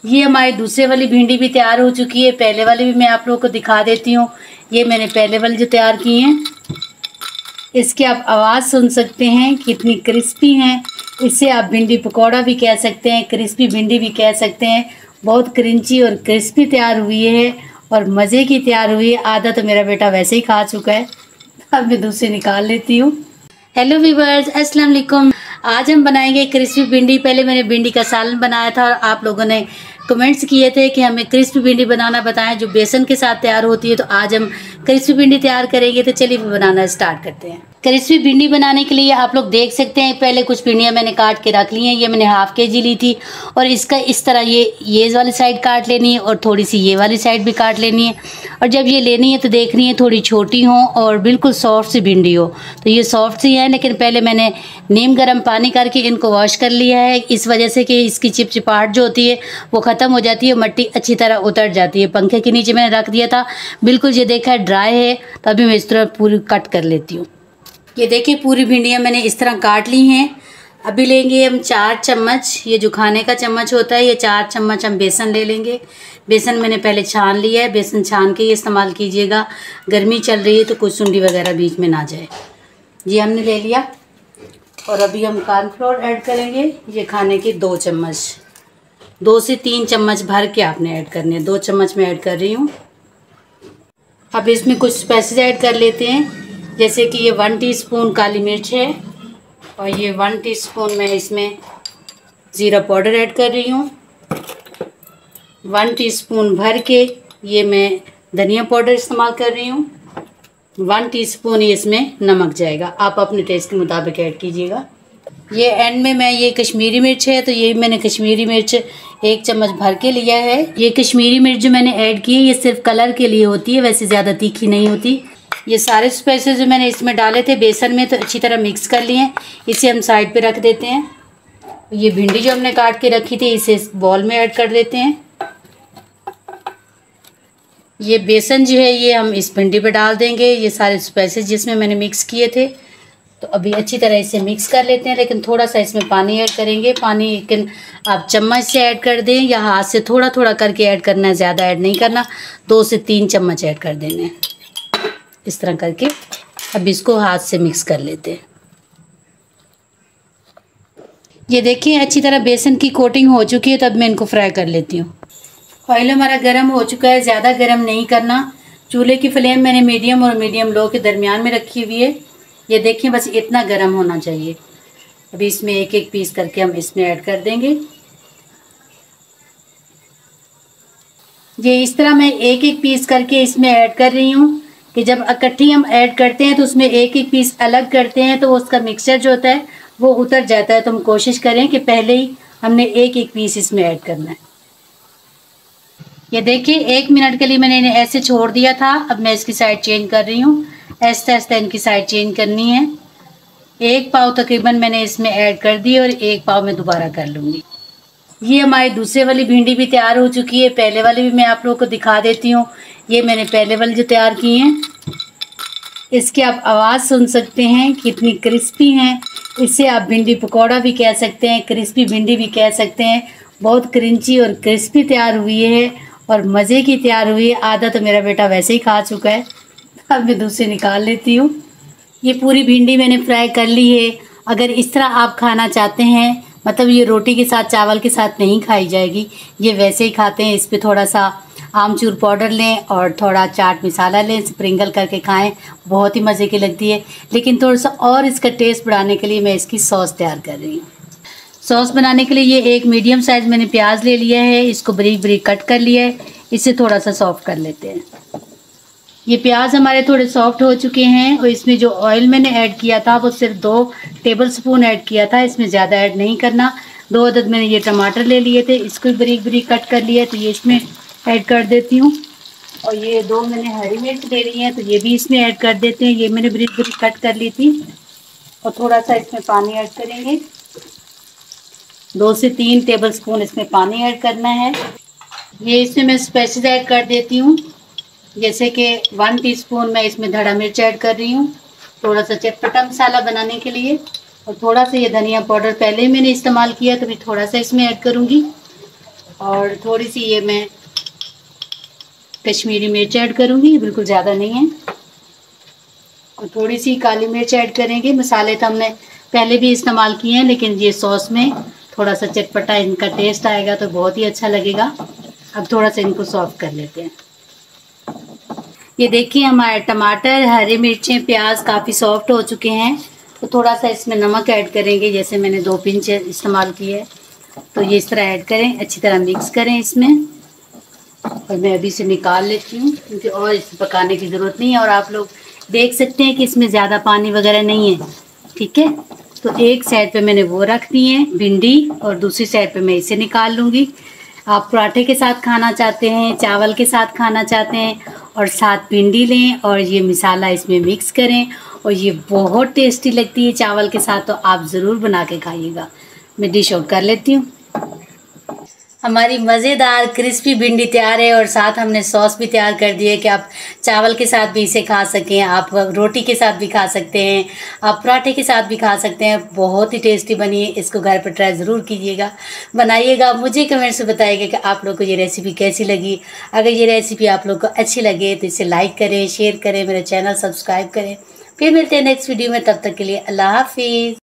ये हमारी दूसरे वाली भिंडी भी तैयार हो चुकी है। पहले वाली भी मैं आप लोगों को दिखा देती हूँ। ये मैंने पहले वाली जो तैयार की हैं, इसकी आप आवाज़ सुन सकते हैं कितनी क्रिस्पी हैं। इसे आप भिंडी पकौड़ा भी कह सकते हैं, क्रिस्पी भिंडी भी कह सकते हैं। बहुत क्रंची और क्रिस्पी तैयार हुई है और मज़े की तैयार हुई है। आधा तो मेरा बेटा वैसे ही खा चुका है, अब मैं दूसरी निकाल लेती हूँ। हेलो व्यूअर्स, अस्सलाम वालेकुम। आज हम बनाएंगे क्रिस्पी भिंडी। पहले मैंने भिंडी का सालन बनाया था और आप लोगों ने कमेंट्स किए थे कि हमें क्रिस्पी भिंडी बनाना बताएं जो बेसन के साथ तैयार होती है। तो आज हम क्रिस्पी भिंडी तैयार करेंगे। तो चलिए बनाना स्टार्ट करते हैं। क्रिस्पी भिंडी बनाने के लिए आप लोग देख सकते हैं, पहले कुछ भिंडियाँ मैंने काट के रख ली हैं। ये मैंने हाफ के जी ली थी और इसका इस तरह ये वाली साइड काट लेनी है और थोड़ी सी ये वाली साइड भी काट लेनी है। और जब ये लेनी है तो देखनी है थोड़ी छोटी हो और बिल्कुल सॉफ्ट सी भिंडी हो। तो ये सॉफ्ट सी है, लेकिन पहले मैंने नीम गर्म पानी करके इनको वॉश कर लिया है, इस वजह से कि इसकी चिपचिपाहट जो होती है वो ख़त्म हो जाती है, मिट्टी अच्छी तरह उतर जाती है। पंखे के नीचे मैंने रख दिया था, बिल्कुल ये देखा ड्राई है। तो अभी मैं इस तरह पूरी कट कर लेती हूँ। ये देखिए पूरी भिंडियाँ मैंने इस तरह काट ली हैं। अभी लेंगे हम 4 चम्मच, ये जो खाने का चम्मच होता है, ये 4 चम्मच हम बेसन ले लेंगे। बेसन मैंने पहले छान लिया है, बेसन छान के ही इस्तेमाल कीजिएगा। गर्मी चल रही है तो कुछ सुंडी वगैरह बीच में ना जाए। ये हमने ले लिया और अभी हम कॉर्नफ्लोर ऐड करेंगे। ये खाने के 2 चम्मच, 2 से 3 चम्मच भर के आपने ऐड करने हैं। 2 चम्मच मैं ऐड कर रही हूँ। अब इसमें कुछ स्पाइसेस ऐड कर लेते हैं, जैसे कि ये 1 टीस्पून काली मिर्च है और ये 1 टीस्पून मैं इसमें ज़ीरा पाउडर ऐड कर रही हूँ। 1 टीस्पून भर के ये मैं धनिया पाउडर इस्तेमाल कर रही हूँ। 1 टीस्पून इसमें नमक जाएगा, आप अपने टेस्ट के मुताबिक ऐड कीजिएगा। ये एंड में मैं ये कश्मीरी मिर्च है, तो ये मैंने कश्मीरी मिर्च 1 चम्मच भर के लिया है। ये कश्मीरी मिर्च जो मैंने ऐड की है ये सिर्फ कलर के लिए होती है, वैसे ज़्यादा तीखी नहीं होती। ये सारे स्पाइसेस जो मैंने इसमें डाले थे बेसन में, तो अच्छी तरह मिक्स कर लिए हैं। इसे हम साइड पे रख देते हैं। ये भिंडी जो हमने काट के रखी थी इसे इस बॉल में ऐड कर देते हैं। ये बेसन जो है ये हम इस भिंडी पे डाल देंगे, ये सारे स्पाइसेस जिसमें मैंने मिक्स किए थे। तो अभी अच्छी तरह इसे मिक्स कर लेते हैं, लेकिन थोड़ा सा इसमें पानी ऐड करेंगे। पानी लेकिन आप चम्मच से ऐड कर दें या हाथ से थोड़ा थोड़ा करके ऐड करना है, ज़्यादा ऐड नहीं करना। 2 से 3 चम्मच ऐड कर देने, इस तरह करके। अब इसको हाथ से मिक्स कर लेते हैं। ये देखिए अच्छी तरह बेसन की कोटिंग हो चुकी है, तब मैं इनको फ्राई कर लेती हूँ। ऑयल हमारा गर्म हो चुका है, ज़्यादा गर्म नहीं करना। चूल्हे की फ्लेम मैंने मीडियम और मीडियम लो के दरमियान में रखी हुई है। ये देखिए बस इतना गर्म होना चाहिए। अभी इसमें एक एक पीस करके हम इसमें ऐड कर देंगे। ये इस तरह मैं एक एक पीस करके इसमें ऐड कर रही हूँ कि जब इकट्ठी हम ऐड करते हैं तो उसमें एक एक पीस अलग करते हैं तो उसका मिक्सचर जो होता है वो उतर जाता है। तो हम कोशिश करें कि पहले ही हमने एक एक पीस इसमें ऐड करना है। ये देखिए 1 मिनट के लिए मैंने इन्हें ऐसे छोड़ दिया था। अब मैं इसकी साइड चेंज कर रही हूँ। ऐसे ऐसे इनकी साइड चेंज करनी है। 1 पाव तकरीबन मैंने इसमें ऐड कर दी और 1 पाव मैं दोबारा कर लूँगी। ये हमारी दूसरे वाली भिंडी भी तैयार हो चुकी है। पहले वाली भी मैं आप लोगों को दिखा देती हूँ। ये मैंने पहले वाली जो तैयार की हैं, इसकी आप आवाज़ सुन सकते हैं कितनी क्रिस्पी हैं। इसे आप भिंडी पकौड़ा भी कह सकते हैं, क्रिस्पी भिंडी भी कह सकते हैं। बहुत क्रंची और क्रिस्पी तैयार हुई है और मज़े की तैयार हुई है। आधा तो मेरा बेटा वैसे ही खा चुका है, अब मैं दूसरी निकाल लेती हूँ। ये पूरी भिंडी मैंने फ्राई कर ली है। अगर इस तरह आप खाना चाहते हैं, मतलब ये रोटी के साथ चावल के साथ नहीं खाई जाएगी, ये वैसे ही खाते हैं। इस पर थोड़ा सा आमचूर पाउडर लें और थोड़ा चाट मसाला लें, स्प्रिंकल करके खाएं, बहुत ही मज़े की लगती है। लेकिन थोड़ा सा और इसका टेस्ट बढ़ाने के लिए मैं इसकी सॉस तैयार कर रही हूँ। सॉस बनाने के लिए ये एक मीडियम साइज़ मैंने प्याज ले लिया है, इसको बारीक बारीक कट कर लिया है। इसे थोड़ा सा सॉफ्ट कर लेते हैं। ये प्याज हमारे थोड़े सॉफ्ट हो चुके हैं और इसमें जो ऑयल मैंने ऐड किया था वो सिर्फ 2 टेबलस्पून ऐड किया था, इसमें ज़्यादा ऐड नहीं करना। 2 अदद मैंने ये टमाटर ले लिए थे, इसको भी बारीक बारीक कट कर लिया है, तो ये इसमें ऐड कर देती हूँ। और ये 2 मैंने हरी मिर्च ले ली हैं, तो ये भी इसमें ऐड कर देते हैं। ये मैंने बारीक बारीक कट कर ली थी। और थोड़ा सा इसमें पानी ऐड करेंगे, 2 से 3 टेबलस्पून इसमें पानी ऐड करना है। ये इसमें मैं स्पाइसेस ऐड कर देती हूँ, जैसे कि 1 टीस्पून मैं इसमें धड़ा मिर्च ऐड कर रही हूँ, थोड़ा सा चटपटा मसाला बनाने के लिए। और थोड़ा सा ये धनिया पाउडर पहले ही मैंने इस्तेमाल किया, तो मैं थोड़ा सा इसमें ऐड करूँगी। और थोड़ी सी ये मैं कश्मीरी मिर्च ऐड करूँगी, बिल्कुल ज़्यादा नहीं है। और थोड़ी सी काली मिर्च ऐड करेंगे। मसाले तो हमने पहले भी इस्तेमाल किए हैं, लेकिन ये सॉस में थोड़ा सा चटपटा इनका टेस्ट आएगा तो बहुत ही अच्छा लगेगा। अब थोड़ा सा इनको सॉफ्ट कर लेते हैं। ये देखिए हमारे टमाटर, हरी मिर्चें, प्याज काफ़ी सॉफ्ट हो चुके हैं। तो थोड़ा सा इसमें नमक ऐड करेंगे, जैसे मैंने 2 पिंच इस्तेमाल किए है। तो ये इस तरह ऐड करें, अच्छी तरह मिक्स करें इसमें। और मैं अभी इसे निकाल लेती हूँ, क्योंकि और इसे पकाने की ज़रूरत नहीं है। और आप लोग देख सकते हैं कि इसमें ज़्यादा पानी वगैरह नहीं है, ठीक है। तो एक साइड पे मैंने वो रख दी है भिंडी, और दूसरी साइड पे मैं इसे निकाल लूँगी। आप पराठे के साथ खाना चाहते हैं, चावल के साथ खाना चाहते हैं, और साथ भिंडी लें और ये मसाला इसमें मिक्स करें, और ये बहुत टेस्टी लगती है चावल के साथ। तो आप ज़रूर बना के खाइएगा। मैं डिश आउट कर लेती हूँ। हमारी मज़ेदार क्रिस्पी भिंडी तैयार है, और साथ हमने सॉस भी तैयार कर दी है कि आप चावल के साथ भी इसे खा सकें, आप रोटी के साथ भी खा सकते हैं, आप पराठे के साथ भी खा सकते हैं। बहुत ही टेस्टी बनी है, इसको घर पर ट्राई ज़रूर कीजिएगा, बनाइएगा। मुझे कमेंट्स में बताइएगा कि आप लोग को ये रेसिपी कैसी लगी। अगर ये रेसिपी आप लोग को अच्छी लगे तो इसे लाइक करें, शेयर करें, मेरे चैनल सब्सक्राइब करें। फिर मिलते हैं नेक्स्ट वीडियो में, तब तक के लिए अल्लाह हाफिज़।